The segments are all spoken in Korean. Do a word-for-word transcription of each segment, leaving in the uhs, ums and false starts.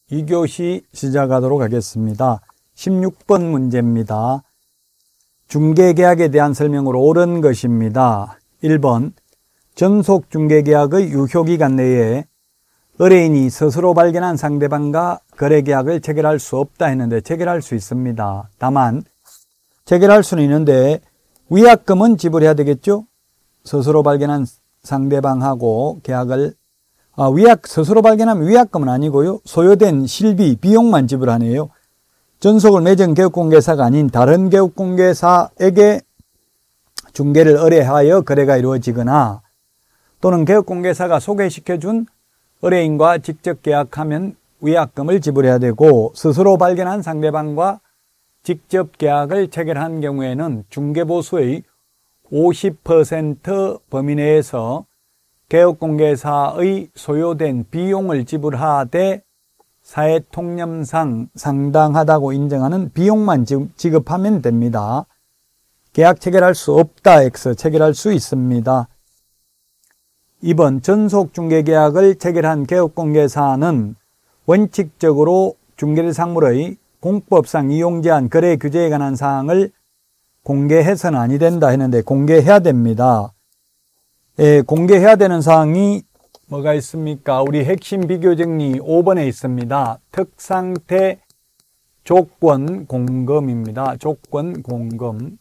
이 교시 시작하도록 하겠습니다. 십육 번 문제입니다. 중개계약에 대한 설명으로 옳은 것입니다. 일 번 전속중개계약의 유효기간 내에 의뢰인이 스스로 발견한 상대방과 거래계약을 체결할 수 없다 했는데 체결할 수 있습니다. 다만 체결할 수는 있는데 위약금은 지불해야 되겠죠? 스스로 발견한 상대방하고 계약을 아, 위약, 스스로 발견하면 위약금은 아니고요. 소요된 실비, 비용만 지불하네요. 전속을 맺은 개업공개사가 아닌 다른 개업공개사에게 중개를 의뢰하여 거래가 이루어지거나 또는 개업공개사가 소개시켜준 의뢰인과 직접 계약하면 위약금을 지불해야 되고 스스로 발견한 상대방과 직접 계약을 체결한 경우에는 중개보수의 오십 퍼센트 범위 내에서 개업공개사의 소요된 비용을 지불하되 사회통념상 상당하다고 인정하는 비용만 지급하면 됩니다. 계약 체결할 수 없다 X, 체결할 수 있습니다. 이 번 전속중개계약을 체결한 개업공개사는 원칙적으로 중개상물의 공법상 이용제한 거래 규제에 관한 사항을 공개해서는 아니 된다 했는데 공개해야 됩니다. 예, 공개해야 되는 사항이 뭐가 있습니까? 우리 핵심 비교정리 오 번에 있습니다. 특상태 조건 공금입니다. 조건 공금.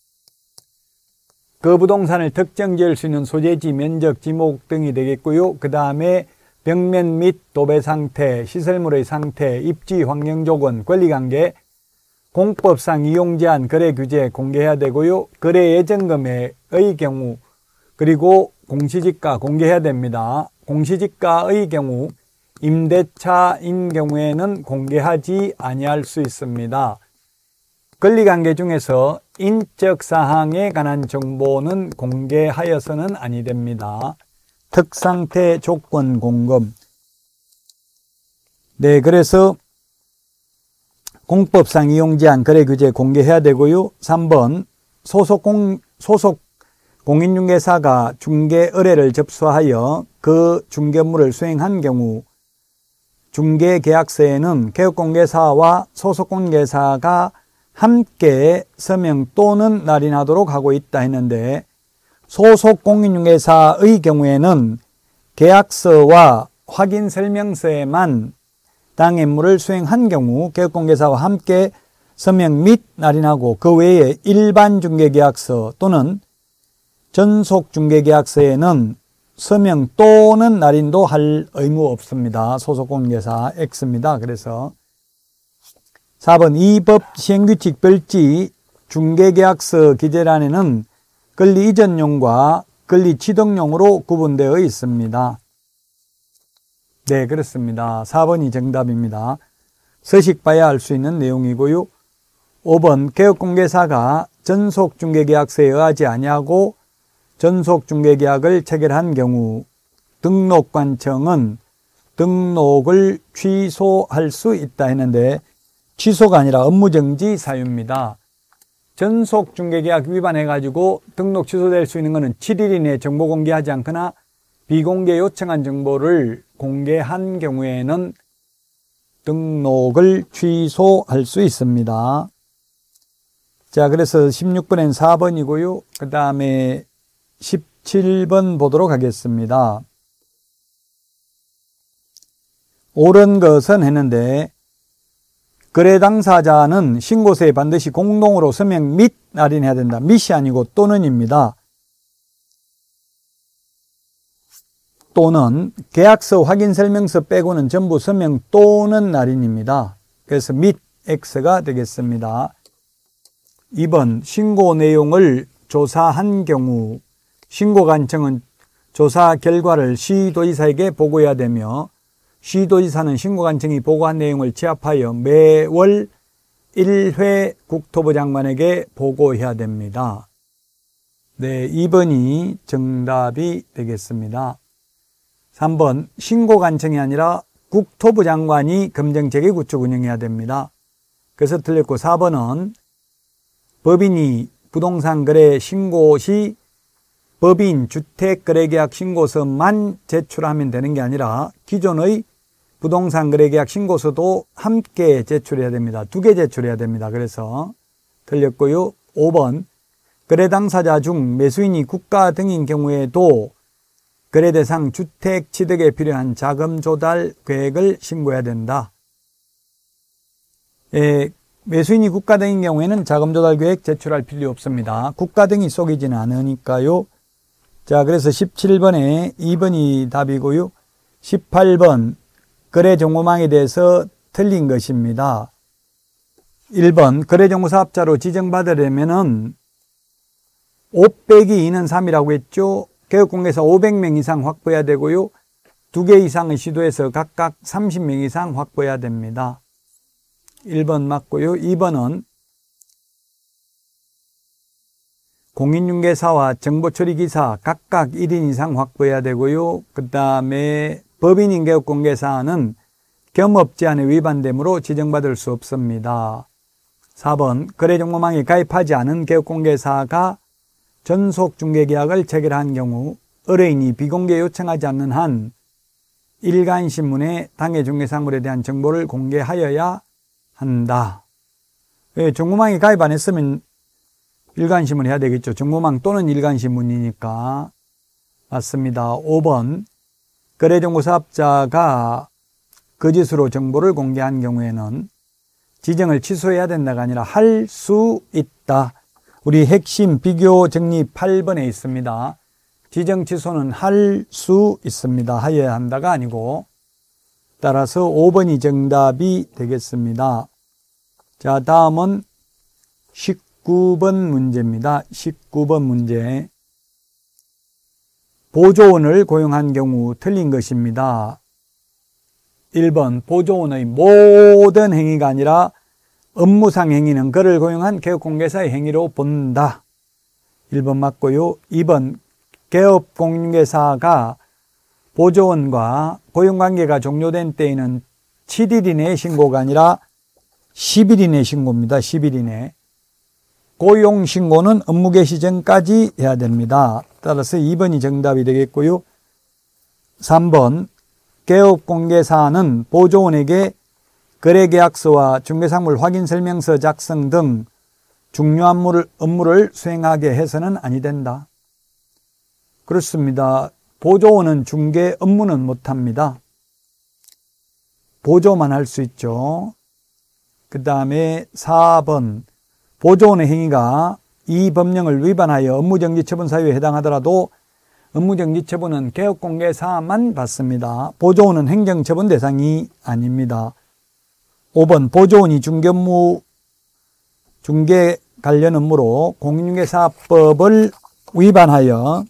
그 부동산을 특정 지을 수 있는 소재지, 면적, 지목 등이 되겠고요. 그 다음에 벽면 및 도배 상태, 시설물의 상태, 입지 환경 조건, 권리관계, 공법상 이용 제한, 거래 규제 공개해야 되고요. 거래 예정금의 경우 그리고 공시지가 공개해야 됩니다. 공시지가의 경우 임대차인 경우에는 공개하지 아니할 수 있습니다. 권리관계 중에서 인적 사항에 관한 정보는 공개하여서는 아니 됩니다. 특상태 조건 공금. 네, 그래서 공법상 이용 제한 거래 규제 공개해야 되고요. 삼 번 소속 공 소속 공인중개사가 중개 의뢰를 접수하여 그 중개업무를 수행한 경우 중개계약서에는 개업공개사와 소속공개사가 함께 서명 또는 날인하도록 하고 있다 했는데 소속공인중개사의 경우에는 계약서와 확인설명서에만 당임무를 수행한 경우 개업공개사와 함께 서명 및 날인하고 그 외에 일반 중개계약서 또는 전속중개계약서에는 서명 또는 날인도 할 의무 없습니다. 소속공개사 X입니다. 그래서 사 번 이 법 시행규칙 별지 중개계약서 기재란에는 권리 이전용과 권리 취득용으로 구분되어 있습니다. 네, 그렇습니다. 사 번이 정답입니다. 서식 봐야 알 수 있는 내용이고요. 오 번 개업공개사가 전속중개계약서에 의하지 아니하고 전속중개계약을 체결한 경우 등록관청은 등록을 취소할 수 있다 했는데 취소가 아니라 업무정지 사유입니다. 전속중개계약 위반해가지고 등록 취소될 수 있는 것은 칠 일 이내에 정보 공개하지 않거나 비공개 요청한 정보를 공개한 경우에는 등록을 취소할 수 있습니다. 자, 그래서 십육 번엔 사 번이고요. 그 다음에 십칠 번 보도록 하겠습니다. 옳은 것은 했는데 거래 당사자는 신고서에 반드시 공동으로 서명 및 날인해야 된다. 밋이 아니고 또는입니다. 또는 계약서 확인설명서 빼고는 전부 서명 또는 날인입니다. 그래서 및 X가 되겠습니다. 이 번 신고 내용을 조사한 경우 신고관청은 조사 결과를 시도지사에게 보고해야 되며 시도지사는 신고관청이 보고한 내용을 취합하여 매월 일 회 국토부 장관에게 보고해야 됩니다. 네, 이 번이 정답이 되겠습니다. 삼 번 신고관청이 아니라 국토부 장관이 검정체계 구축 운영해야 됩니다. 그래서 틀렸고 사 번은 법인이 부동산 거래 신고 시 법인 주택거래계약 신고서만 제출하면 되는 게 아니라 기존의 부동산 거래계약 신고서도 함께 제출해야 됩니다. 두 개 제출해야 됩니다. 그래서 틀렸고요. 오 번 거래 당사자 중 매수인이 국가 등인 경우에도 거래 대상 주택 취득에 필요한 자금 조달 계획을 신고해야 된다. 예, 매수인이 국가 등인 경우에는 자금 조달 계획 제출할 필요 없습니다. 국가 등이 속이지는 않으니까요. 자, 그래서 십칠 번에 이 번이 답이고요. 십팔 번 거래 정보망에 대해서 틀린 것입니다. 일 번 거래 정보 사업자로 지정받으려면은 오 빼기 이는 삼이라고 했죠. 개업공개사 오백 명 이상 확보해야 되고요. 두 개 이상의 시도에서 각각 삼십 명 이상 확보해야 됩니다. 일 번 맞고요. 이 번은 공인중개사와 정보처리기사 각각 일 인 이상 확보해야 되고요. 그 다음에 법인인 개업공개사는 겸업 제한에 위반되므로 지정받을 수 없습니다. 사 번 거래정보망에 가입하지 않은 개업공개사가 전속중개계약을 체결한 경우 의뢰인이 비공개 요청하지 않는 한 일간신문에 당해 중개사물에 대한 정보를 공개하여야 한다. 왜 정보망에 가입 안 했으면 일간신문 해야 되겠죠. 정보망 또는 일간신문이니까. 맞습니다. 오 번 거래정보사업자가 거짓으로 정보를 공개한 경우에는 지정을 취소해야 된다가 아니라 할 수 있다. 우리 핵심 비교 정리 팔 번에 있습니다. 지정 취소는 할 수 있습니다. 하여야 한다가 아니고. 따라서 오 번이 정답이 되겠습니다. 자, 다음은 십구 번 문제입니다. 십구 번 문제. 보조원을 고용한 경우 틀린 것입니다. 일 번 보조원의 모든 행위가 아니라 업무상 행위는 그를 고용한 개업공개사의 행위로 본다. 일 번 맞고요. 이 번 개업공개사가 보조원과 고용관계가 종료된 때에는 칠 일 이내 신고가 아니라 십 일 이내 신고입니다. 십 일 이내. 고용신고는 업무 개시 전까지 해야 됩니다. 따라서 이 번이 정답이 되겠고요. 삼 번 개업공개사는 보조원에게 거래계약서와 중개상물 확인설명서 작성 등 중요한 업무를 수행하게 해서는 아니 된다. 그렇습니다. 보조원은 중개 업무는 못합니다. 보조만 할 수 있죠. 그 다음에 사 번 보조원의 행위가 이 법령을 위반하여 업무정지처분 사유에 해당하더라도 업무정지처분은 개업공개사만 받습니다. 보조원은 행정처분 대상이 아닙니다. 오 번 보조원이 중개업무, 중개 관련 업무로 공인중개사법을 위반하여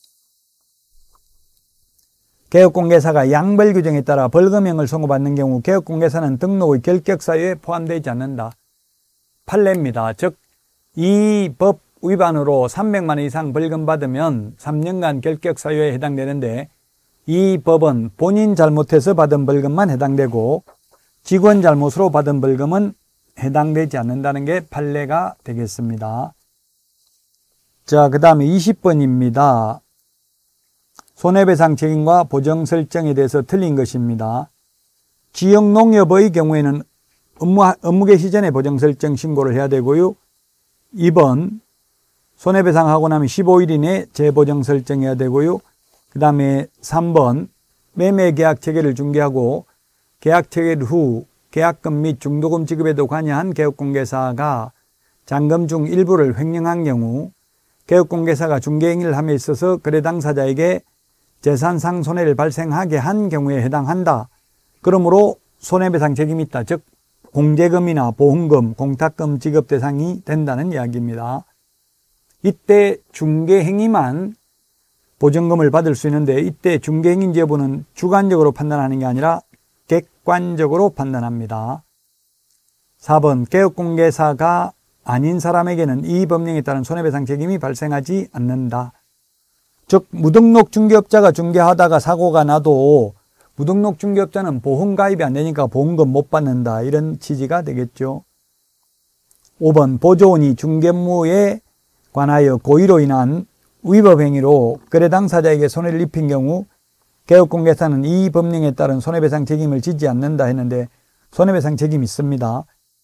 개업공개사가 양벌 규정에 따라 벌금형을 선고받는 경우 개업공개사는 등록의 결격사유에 포함되지 않는다. 판례입니다. 즉, 이 법 위반으로 삼백만 원 이상 벌금 받으면 삼 년간 결격사유에 해당되는데 이 법은 본인 잘못해서 받은 벌금만 해당되고 직원 잘못으로 받은 벌금은 해당되지 않는다는 게 판례가 되겠습니다. 자, 그 다음에 이십 번입니다. 손해배상 책임과 보정 설정에 대해서 틀린 것입니다. 지역농협의 경우에는 업무, 업무 개시 전에 보정 설정 신고를 해야 되고요. 이 번 손해배상하고 나면 십오 일 이내 재보정 설정해야 되고요. 그 다음에 삼 번 매매계약 체결을 중개하고 계약 체결 후 계약금 및 중도금 지급에도 관여한 개업공개사가 잔금 중 일부를 횡령한 경우 개업공개사가 중개행위를 함에 있어서 거래 당사자에게 재산상 손해를 발생하게 한 경우에 해당한다. 그러므로 손해배상 책임이 있다. 즉 공제금이나 보험금, 공탁금 지급 대상이 된다는 이야기입니다. 이때 중개행위만 보증금을 받을 수 있는데 이때 중개행위인지 여부는 주관적으로 판단하는 게 아니라 객관적으로 판단합니다. 사 번 개업공개사가 아닌 사람에게는 이 법령에 따른 손해배상 책임이 발생하지 않는다. 즉 무등록 중개업자가 중개하다가 사고가 나도 무등록 중개업자는 보험 가입이 안 되니까 보험금 못 받는다. 이런 취지가 되겠죠. 오 번 보조원이 중개업무에 관하여 고의로 인한 위법 행위로 거래 당사자에게 손해를 입힌 경우 개업공개사는 이 법령에 따른 손해배상 책임을 지지 않는다 했는데 손해배상 책임이 있습니다.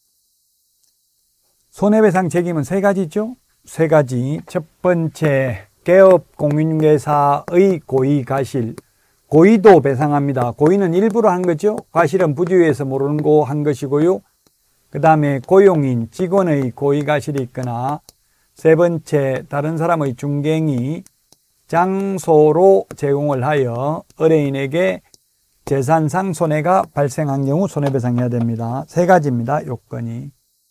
손해배상 책임은 세 가지죠. 세 가지. 첫 번째, 개업공인중개사의 고의가실. 고의도 배상합니다. 고의는 일부러 한 거죠. 과실은 부주의해서 모르는 거 한 것이고요. 그 다음에 고용인, 직원의 고의가실이 있거나, 세 번째, 다른 사람의 중개행위, 장소로 제공을 하여 의뢰인에게 재산상 손해가 발생한 경우 손해배상해야 됩니다. 세 가지입니다. 요건이.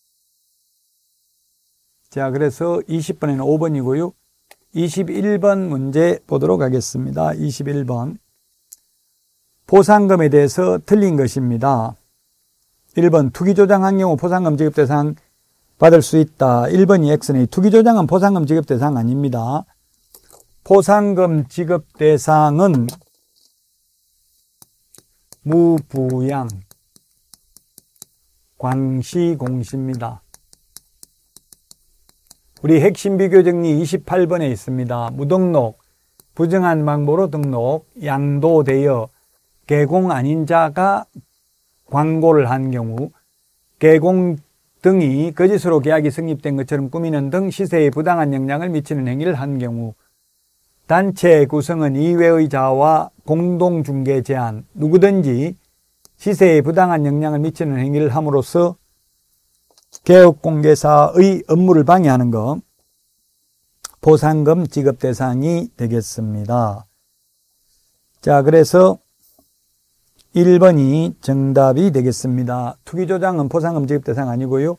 자, 그래서 이십 번에는 오 번이고요. 이십일 번 문제 보도록 하겠습니다. 이십일 번. 포상금에 대해서 틀린 것입니다. 일 번 투기조장한 경우 포상금 지급 대상 받을 수 있다. 일 번이 X네. 투기조장은 포상금 지급 대상 아닙니다. 포상금 지급 대상은 무부양, 광시공시입니다. 우리 핵심 비교 정리 이십팔 번에 있습니다. 무등록, 부정한 방법으로 등록, 양도되어 개공 아닌 자가 광고를 한 경우, 개공 등이 거짓으로 계약이 성립된 것처럼 꾸미는 등 시세에 부당한 영향을 미치는 행위를 한 경우, 단체 구성은 이외의 자와 공동중개 제한, 누구든지 시세에 부당한 영향을 미치는 행위를 함으로써 개업공개사의 업무를 방해하는 것, 포상금 지급 대상이 되겠습니다. 자, 그래서 일 번이 정답이 되겠습니다. 투기조장은 포상금 지급 대상 아니고요.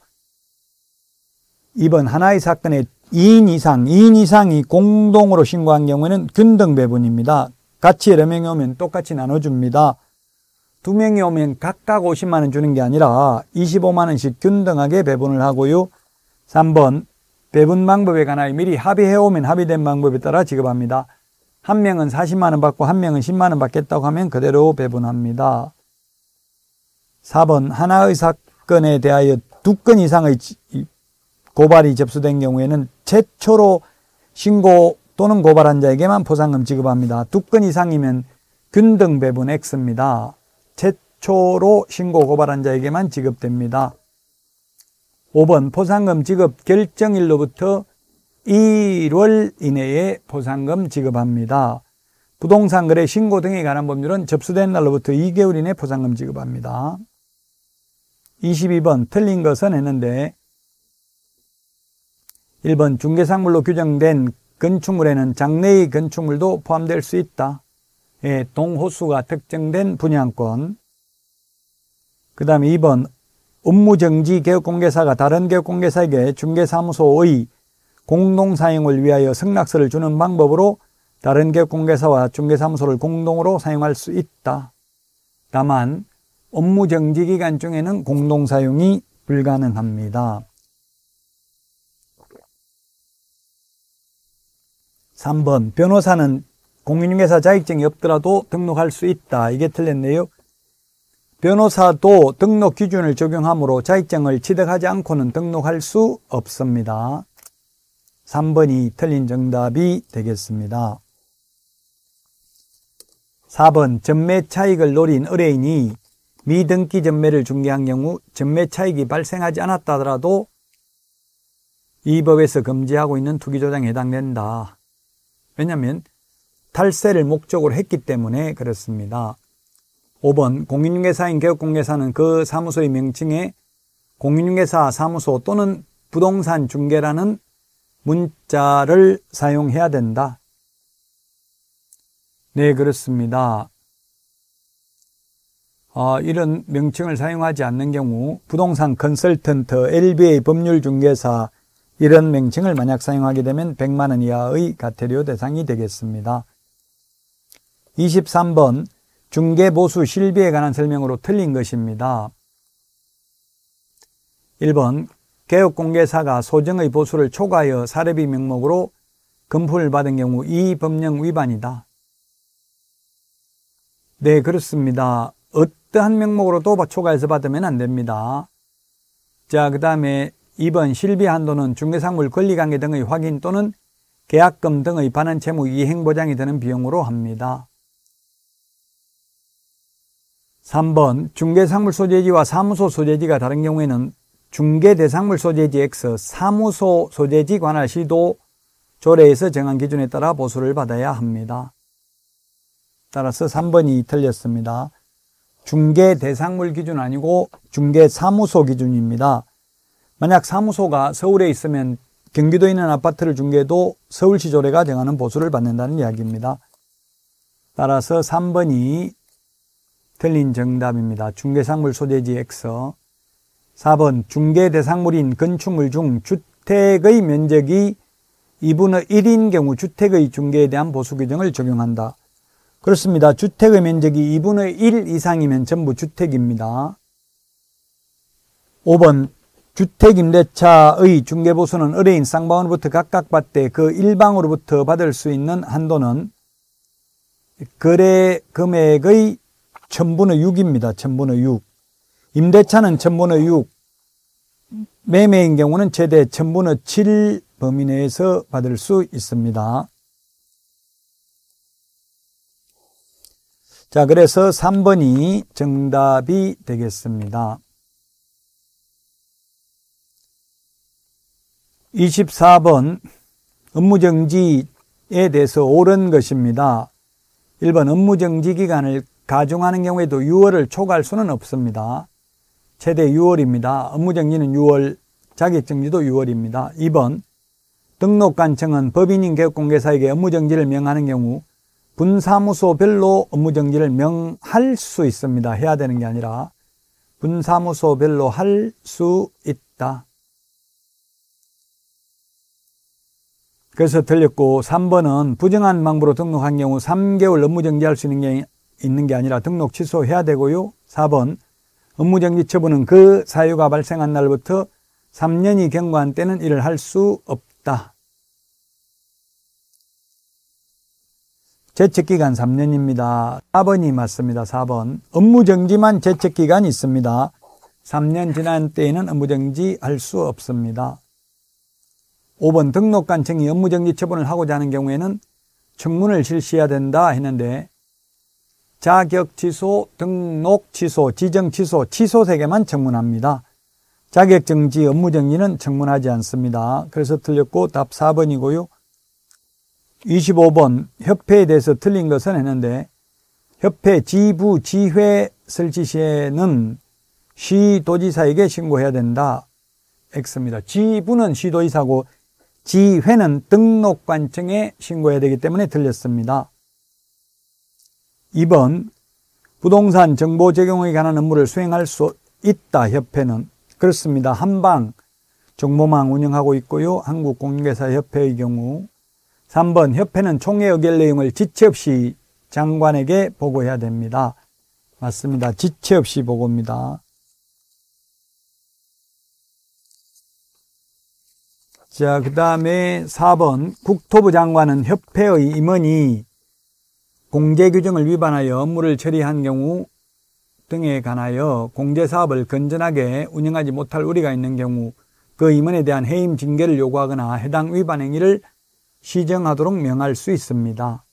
이 번 하나의 사건에 이 인 이상, 이 인 이상이 공동으로 신고한 경우에는 균등 배분입니다. 같이 여러 명이 오면 똑같이 나눠줍니다. 두 명이 오면 각각 오십만 원 주는 게 아니라 이십오만 원씩 균등하게 배분을 하고요. 삼 번 배분 방법에 관하여 미리 합의해오면 합의된 방법에 따라 지급합니다. 한 명은 사십만 원 받고 한 명은 십만 원 받겠다고 하면 그대로 배분합니다. 사 번 하나의 사건에 대하여 두 건 이상의 고발이 접수된 경우에는 최초로 신고 또는 고발한 자에게만 포상금 지급합니다. 두 건 이상이면 균등 배분 X입니다. 최초로 신고 고발한 자에게만 지급됩니다. 오 번 포상금 지급 결정일로부터 일 월 이내에 포상금 지급합니다. 부동산 거래 신고 등에 관한 법률은 접수된 날로부터 이 개월 이내 포상금 지급합니다. 이십이 번 틀린 것은 했는데 일 번 중개상물로 규정된 건축물에는 장래의 건축물도 포함될 수 있다. 예, 동호수가 특정된 분양권. 그 다음에 이 번 업무정지 개업공개사가 다른 개업공개사에게 중개사무소의 공동사용을 위하여 승낙서를 주는 방법으로 다른 개업공개사와 중개사무소를 공동으로 사용할 수 있다. 다만 업무정지 기간 중에는 공동사용이 불가능합니다. 삼 번 변호사는 공인중개사 자격증이 없더라도 등록할 수 있다. 이게 틀렸네요. 변호사도 등록 기준을 적용하므로 자격증을 취득하지 않고는 등록할 수 없습니다. 삼 번이 틀린 정답이 되겠습니다. 사 번 전매 차익을 노린 의뢰인이 미등기 전매를 중개한 경우 전매 차익이 발생하지 않았다 하더라도 이 법에서 금지하고 있는 투기조장에 해당된다. 왜냐하면 탈세를 목적으로 했기 때문에 그렇습니다. 오 번 공인중개사인 개업공개사는 그 사무소의 명칭에 공인중개사 사무소 또는 부동산 중개라는 문자를 사용해야 된다. 네, 그렇습니다. 어, 이런 명칭을 사용하지 않는 경우 부동산 컨설턴트, 엘비에이 법률중개사 이런 명칭을 만약 사용하게 되면 백만 원 이하의 과태료 대상이 되겠습니다. 이십삼 번 중개보수 실비에 관한 설명으로 틀린 것입니다. 일 번 개업공개사가 소정의 보수를 초과하여 사례비 명목으로 금품을 받은 경우 이 법령 위반이다. 네, 그렇습니다. 어떠한 명목으로도 초과해서 받으면 안 됩니다. 자, 그 다음에 이 번 실비 한도는 중개상물 권리관계 등의 확인 또는 계약금 등의 반환 채무 이행 보장이 되는 비용으로 합니다. 삼 번 중개상물 소재지와 사무소 소재지가 다른 경우에는 중개대상물 소재지 X, 사무소 소재지 관할 시도 조례에서 정한 기준에 따라 보수를 받아야 합니다. 따라서 삼 번이 틀렸습니다. 중개대상물 기준 아니고 중개사무소 기준입니다. 만약 사무소가 서울에 있으면 경기도에 있는 아파트를 중개해도 서울시 조례가 정하는 보수를 받는다는 이야기입니다. 따라서 삼 번이 틀린 정답입니다. 중개상물 소재지 X. 사 번 중개대상물인 건축물 중 주택의 면적이 이분의 일인 경우 주택의 중개에 대한 보수 규정을 적용한다. 그렇습니다. 주택의 면적이 이분의 일 이상이면 전부 주택입니다. 오 번 주택임대차의 중개보수는 의뢰인 쌍방으로부터 각각 받되 그 일방으로부터 받을 수 있는 한도는 거래 금액의 천분의 육입니다. 천분의 육. 임대차는 천분의 육. 매매인 경우는 최대 천분의 칠 범위 내에서 받을 수 있습니다. 자, 그래서 삼 번이 정답이 되겠습니다. 이십사 번 업무정지에 대해서 옳은 것입니다. 일 번 업무정지 기간을 가중하는 경우에도 유월을 초과할 수는 없습니다. 최대 유월입니다. 업무정지는 유월, 자격정지도 유월입니다. 이 번 등록관청은 법인인 개업공개사에게 업무정지를 명하는 경우 분사무소별로 업무정지를 명할 수 있습니다. 해야 되는 게 아니라 분사무소별로 할 수 있다. 그래서 틀렸고 삼 번은 부정한 방법으로 등록한 경우 삼 개월 업무정지할 수 있는 게, 있는 게 아니라 등록 취소해야 되고요. 사 번 업무정지 처분은 그 사유가 발생한 날부터 삼 년이 경과한 때는 이를 할 수 없다. 제척기간 삼 년입니다. 사 번이 맞습니다. 사 번 업무정지만 제척기간이 있습니다. 삼 년 지난 때에는 업무정지 할 수 없습니다. 오 번 등록관청이 업무정지 처분을 하고자 하는 경우에는 청문을 실시해야 된다 했는데 자격 취소, 등록 취소, 지정 취소, 취소 세 개만 청문합니다. 자격정지, 업무정지는 청문하지 않습니다. 그래서 틀렸고 답 사 번이고요. 이십오 번 협회에 대해서 틀린 것은 했는데 협회 지부, 지회 설치 시에는 시도지사에게 신고해야 된다. X입니다. 지부는 시도지사고 지회는 등록관청에 신고해야 되기 때문에 틀렸습니다. 이 번 부동산 정보 제공에 관한 업무를 수행할 수 있다. 협회는 그렇습니다. 한방 정보망 운영하고 있고요. 한국공인중개사협회의 경우. 삼 번 협회는 총회 의결 내용을 지체 없이 장관에게 보고해야 됩니다. 맞습니다. 지체 없이 보고입니다. 자, 그 다음에 사 번 국토부 장관은 협회의 임원이 공제규정을 위반하여 업무를 처리한 경우 등에 관하여 공제사업을 건전하게 운영하지 못할 우려가 있는 경우 그 임원에 대한 해임 징계를 요구하거나 해당 위반 행위를 시정하도록 명할 수 있습니다.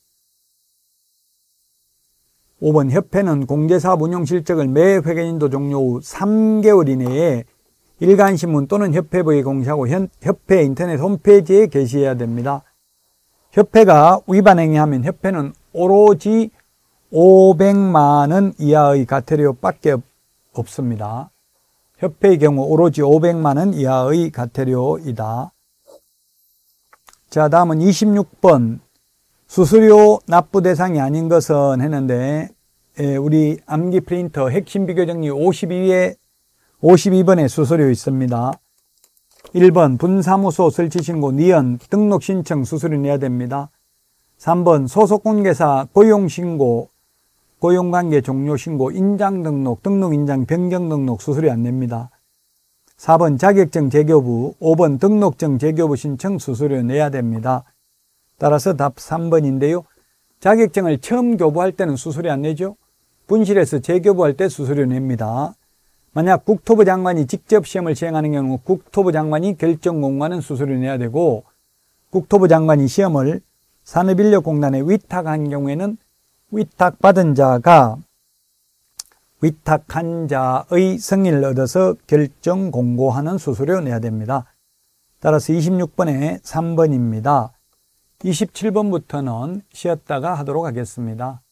오 번 협회는 공제사업 운영 실적을 매 회계연도 종료 후 삼 개월 이내에 일간신문 또는 협회부에 공시하고 협회 인터넷 홈페이지에 게시해야 됩니다. 협회가 위반 행위하면 협회는 오로지 오백만 원 이하의 과태료밖에 없습니다. 협회의 경우 오로지 오백만 원 이하의 과태료이다. 자, 다음은 이십육 번 수수료 납부 대상이 아닌 것은 했는데 우리 암기 프린터 핵심 비교 정리 오십이 회 오십이 번에 수수료 있습니다. 일 번 분사무소 설치신고, 니은 등록신청 수수료 내야 됩니다. 삼 번 소속공개사 고용신고, 고용관계 종료신고, 인장등록, 등록인장 변경등록 수수료 안 냅니다. 사 번 자격증 재교부, 오 번 등록증 재교부 신청 수수료 내야 됩니다. 따라서 답 삼 번인데요. 자격증을 처음 교부할 때는 수수료 안 내죠. 분실해서 재교부할 때 수수료 냅니다. 만약 국토부 장관이 직접 시험을 시행하는 경우 국토부 장관이 결정공고하는 수수료 내야 되고 국토부 장관이 시험을 산업인력공단에 위탁한 경우에는 위탁받은 자가 위탁한 자의 승인을 얻어서 결정 공고하는 수수료 내야 됩니다. 따라서 이십육 번에 삼 번입니다. 이십칠 번부터는 쉬었다가 하도록 하겠습니다.